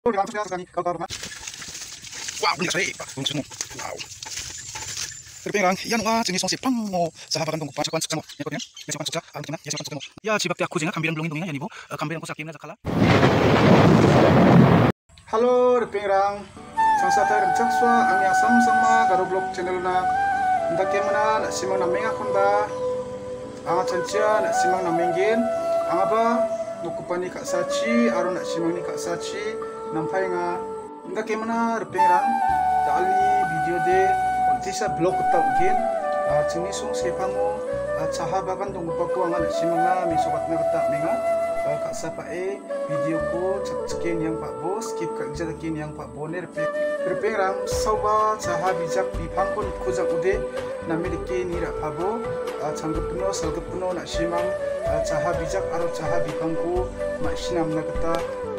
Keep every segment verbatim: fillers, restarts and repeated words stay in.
Wow, ini saya pak, tunggu semua. Wow. Terpengang, yan nga, sini song sipang mo sa habakan tunggu pansa kwansa mo. Ya ko niya, ya sipang suksa, ang kina, ya sipang suksa mo. Ya cibak aku jenga kambiran belongin dongin yan ibu, kambiran ko sakim na zakala. Halo, terpengang. Sangsa tayo remcakswa ang ya sama garo blog channel na ndake mana simang namenga konda. Anga cancia nak simang namengin, anga ba nukupani kak sachi, aro nak simang ni kak sachi, nampai nga ndake mana terpengang. Dali video de tisa blog tau gen cini sung sepango cahabakan tunggu paku angan simanga misokat na kata menga kak sapa e video ko cek yang pak bo skip kak jadakin yang pak bo ne repe reperang sauba caha bijak bipang ko nikujak ude namiliki nira abo changgepno salgepno nak simang caha bijak aro caha bipang ko maksinam na kata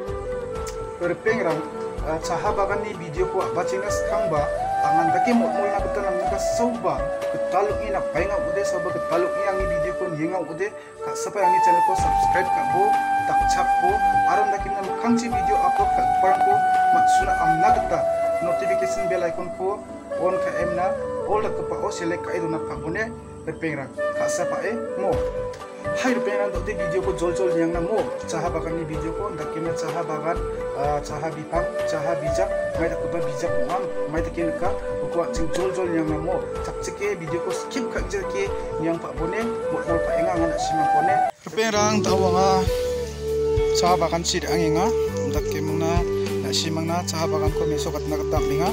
reperang cahabakan ni video ko bacingas kangba angan daki mo mo na betul nam naka sauba betaluk ina painga ude sauba betaluk yang ni video ko nienga ude kak sapa yang ni channel ko subscribe kak bo tak chap bo aron daki nam kangci video upload kak parang ko maksuna amna geta notification bell icon ko on ka emna all dak pa o select ka iduna pa bone berpengrang kak sapa e mo hai berpengrang dok video ko jol jol yang namo cahabakan ni video ko daki na cahabakan caha bipang caha bijak mai tak ba bijak uang mai tak ka ko cing jol jol yang namo cak cike video ko skip kak jeke yang pak bone mo mo pa enga ngana simang kone berpengrang tawanga cahabakan sir anginga daki muna na simang na cahabakan ko mesokat na katapinga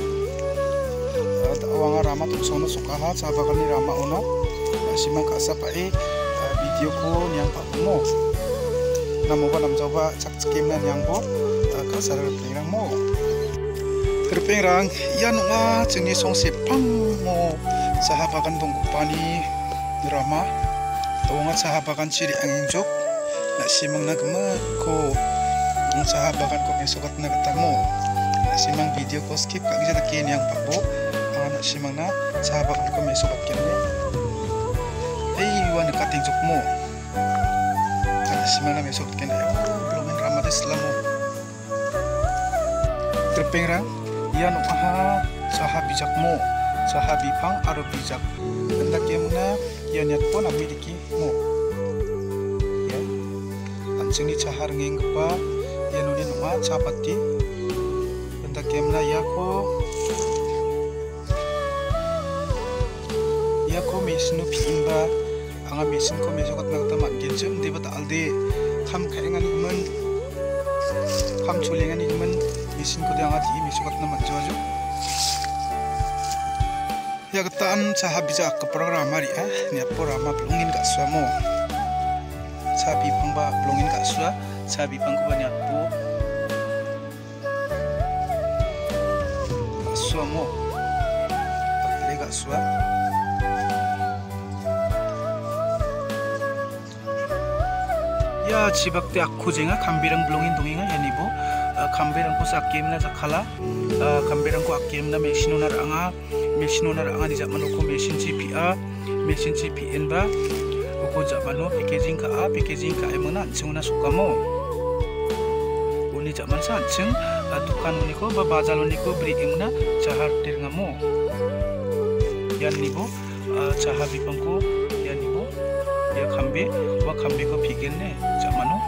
tawanga rama tum sono sukaha cahabakan ni rama ono na simang ka sapa e video ko yang pak mo namo ba nam jawa cak cikem nan yang bo kasar pengrang mo terpengrang yan nga cini song sepang mo sahabakan tunggu pani drama tawanga sahabakan ciri angin jok na simang na gema ko ang sahabakan ko mesokat na katamo na simang video ko skip kag jada ken yang pak bo na simang na sahabakan ko mesokat ken ay wan kating jok mo na simang na mesokat ken ay belum ramadan selamo terpengrang yan aha saha bijak mo saha bipang aro bijak hendak yang mana yan yat pun amiliki mo ya anjing ni cahar ngeng pa yan unin ma capati hendak yang mana ya ko ya ko mesinu pimba anga mesin ko mesokat nak tamat genjem de bata alde kham khaengan gumen kham chulengan gumen mesin ko diangat i mesokat na manjojo ya ketaan caha bisa ke program mari ah ni programa pelungin kak suamo sabi pangba pelungin kak sua sabi pangku banyak po kak suamo pakle kak sua ya cibakte aku jenga kambirang pelungin donginga ya nibo kamberang ko sa akim na zakala kamberang ko akim na mesin onar anga mesin onar anga di zaman ko mesin C P A mesin C P N ba ko zaman no packaging ka a packaging ka ay mana sing na sukamo uni zaman sa sing dukan uni ko ba bazar uni ko beri imna cahar tir ngamo yan nibo caha bipang ko yan nibo ya kambe wa kambe ko pigel ne zaman no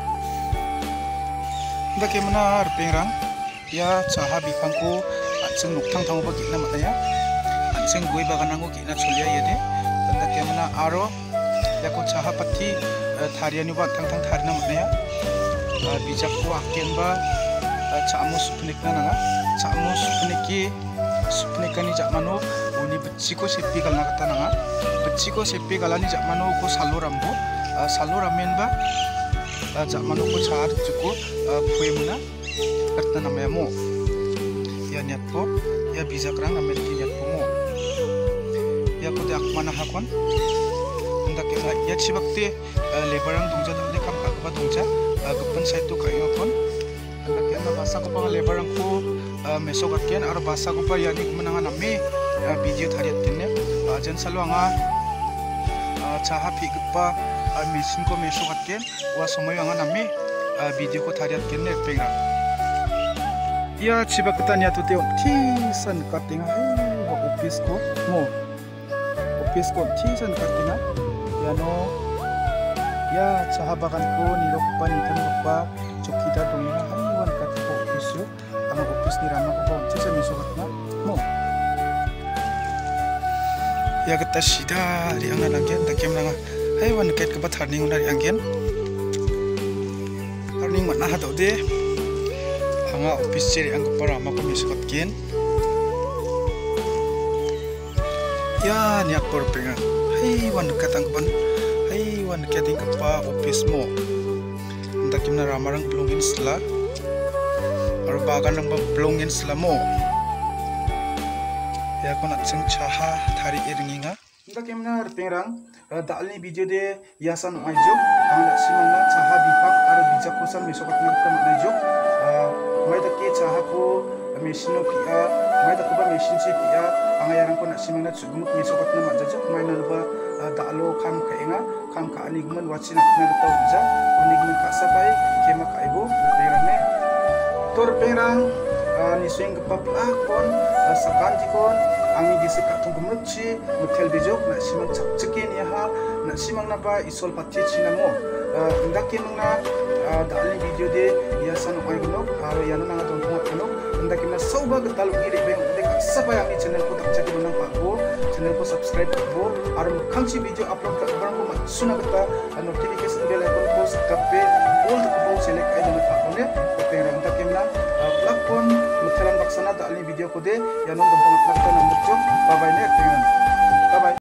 daki mana pengrang ya caha bipang ko anseng nuktang tango bagi na mataya anseng gue bagan anggo kina chulia yede daki mana aro ya ko caha pati thariani ba tang tang tharina mataya bijak ko aken ba camu supnik na nga camu supniki supnikani jakmano uni becci ko sepi galna kata nga becci ko sepi galani jakmano ko salo rambo salo ramen ba jak manu ko char cukup puemna karena namanya mo ya niat po ya bisa kerang Amerika niat po mo ya ko dak mana hakon hendak ya cibakte lebarang dongja dale kam kakba dongja gepen side to kayo kon hendak ya bahasa ko pang lebarang ko mesok akian aro bahasa ko pa yani menangan nami video thariat tinne jan salwanga caha pigpa mesin ko mesok akian wa somoy anga nami video ko thariat tinne pengrang Ya ciba ketanya tu teo tisan katinga hai wa office ko mo office ko tisan katinga ya no ya sahabakan ko nilokpa nitan lokpa chokida donga hai wan katiko office yo ang office ni rama ko tisan misukat na mo ya kata sida riang nanggen takem nanga hai wan ket ka batharning unari anggen arning mana hado de anga office ceri ang para mako misukat ken ya niak por penga hai wan katang ban hai wan keting kapa office mo ndakim na ramarang blongin sla ar bagan ng blongin sla mo ya ko nak sing chaha thari iringinga ndakim na pengrang dalni video de yasan maijuk ang simana chaha bipang ar bijak kusam misukat na kam maijuk mai dake chaha ko mesin no pia mai dake ba mesin si pia angayarang ko na simana chugumuk misukat na majajuk mai na ba dalo kam kainga kam ka anigman wachin apna ta uja unigman ka sapai kema kaibo perang ne tor perang ni swing pa plakon sakan tikon ami gisi ka tung gumruchi mutel bijok na simang chakchikin ya ha na simang na ba isol pati chinamo ndake mangna dalni video de yasan oi gnok aro yana na don thot gnok ndake na soba gatal iri be de ka sapai ami channel ko takchaki banang pa ko channel ko subscribe ko aro khangchi video upload ka barang ko suna kata notification bell icon ko kape all the ko select ai dana pa ne perang ndake na plakon mutelan baksana dalni video ko de yanon don thot na mutjo bye bye ne. Bye bye.